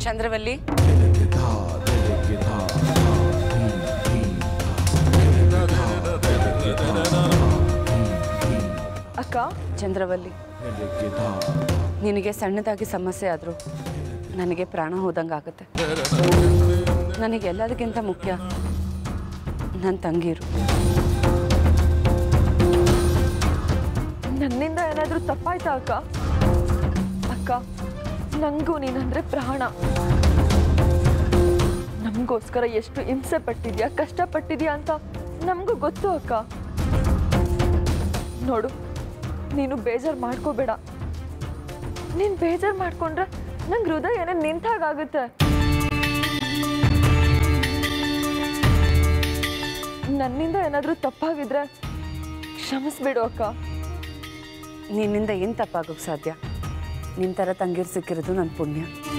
ಚಂದ್ರವಲ್ಲಿ ಅಕ್ಕ ಚಂದ್ರವಲ್ಲಿ ನಿನಗೆ ಸಣ್ಣದಾಗಿ ಸಮಸ್ಯೆ ಆದರೂ ನನಗೆ ಪ್ರಾಣ ಹೋದಂಗೆ ಆಗುತ್ತೆ. ನನಗೆ ಎಲ್ಲದಕ್ಕಿಂತ ಮುಖ್ಯ ನನ್ನ ತಂಗಿರು. ನನ್ನಿಂದ ಏನಾದರೂ ತಪ್ಪಾಯ್ತಾ ಅಕ್ಕ? ಅಕ್ಕ ನನಗೂ ನೀನಂದ್ರೆ ಪ್ರಾಣ. ನಮಗೋಸ್ಕರ ಎಷ್ಟು ಹಿಂಸೆ ಪಟ್ಟಿದ್ಯಾ, ಕಷ್ಟಪಟ್ಟಿದ್ಯಾ ಅಂತ ನಮಗೂ ಗೊತ್ತು ಅಕ್ಕ. ನೋಡು, ನೀನು ಬೇಜಾರು ಮಾಡ್ಕೋಬೇಡ. ನೀನು ಬೇಜಾರು ಮಾಡ್ಕೊಂಡ್ರೆ ನಂಗೆ ಹೃದಯ ಏನೋ ನಿಂತಾಗುತ್ತೆ. ನನ್ನಿಂದ ಏನಾದರೂ ತಪ್ಪಾಗಿದ್ರೆ ಕ್ಷಮಿಸ್ಬಿಡು ಅಕ್ಕ. ನಿನ್ನಿಂದ ಏನು ತಪ್ಪಾಗೋಕ್ಕೆ ಸಾಧ್ಯ? ನಿನ್ನ ಥರ ತಂಗಿರು ಸಿಕ್ಕಿರೋದು ನನ್ನ ಪುಣ್ಯ.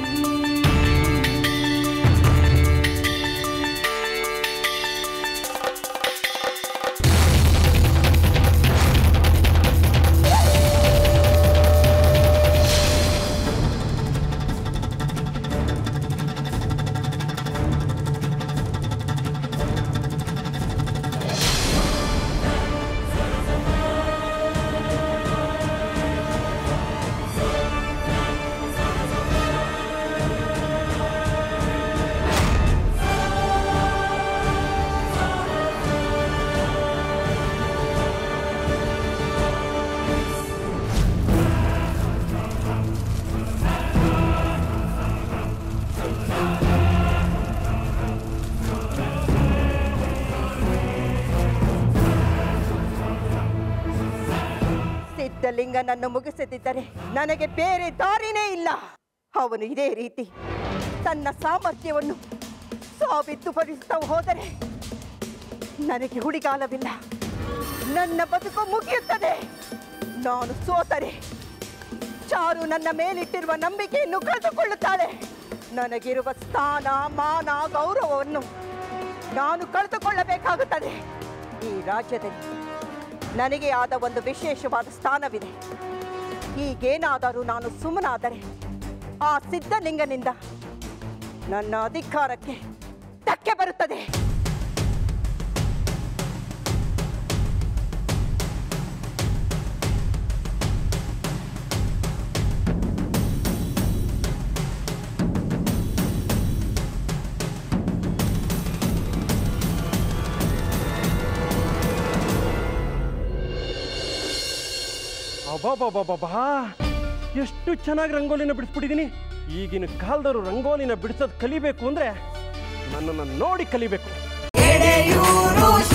ಸಿದ್ಧಲಿಂಗನನ್ನು ಮುಗಿಸದಿದ್ದರೆ ನನಗೆ ಬೇರೆ ದಾರಿನೇ ಇಲ್ಲ. ಅವನು ಇದೇ ರೀತಿ ತನ್ನ ಸಾಮರ್ಥ್ಯವನ್ನು ಸಾಬೀತುಪಡಿಸುತ್ತಾ ಹೋದರೆ ನನಗೆ ಹುಡಿಗಾಲವಿಲ್ಲ. ನನ್ನ ಬದುಕು ಮುಗಿಯುತ್ತದೆ. ನಾನು ಸೋತರೆ ಚಾರು ನನ್ನ ಮೇಲಿಟ್ಟಿರುವ ನಂಬಿಕೆಯನ್ನು ಕಳೆದುಕೊಳ್ಳುತ್ತಾಳೆ. ನನಗಿರುವ ಸ್ಥಾನ, ಮಾನ, ಗೌರವವನ್ನು ನಾನು ಕಳೆದುಕೊಳ್ಳಬೇಕಾಗುತ್ತದೆ. ಈ ರಾಜ್ಯದಲ್ಲಿ ನನಗೆ ಆದ ಒಂದು ವಿಶೇಷವಾದ ಸ್ಥಾನವಿದೆ. ಈಗೇನಾದರೂ ನಾನು ಸುಮ್ಮನಾದರೆ ಆ ಸಿದ್ಧಲಿಂಗನಿಂದ ನನ್ನ ಅಧಿಕಾರಕ್ಕೆ ಧಕ್ಕೆ ಬರುತ್ತದೆ. ಅಬ್ಬಾ, ಎಷ್ಟು ಚೆನ್ನಾಗಿ ರಂಗೋಲಿನ ಬಿಡಿಸ್ಬಿಟ್ಟಿದ್ದೀನಿ. ಈಗಿನ ಕಾಲದವರು ರಂಗೋಲಿನ ಬಿಡಿಸೋದು ಕಲಿಬೇಕು ಅಂದ್ರೆ ನನ್ನನ್ನು ನೋಡಿ ಕಲಿಬೇಕು.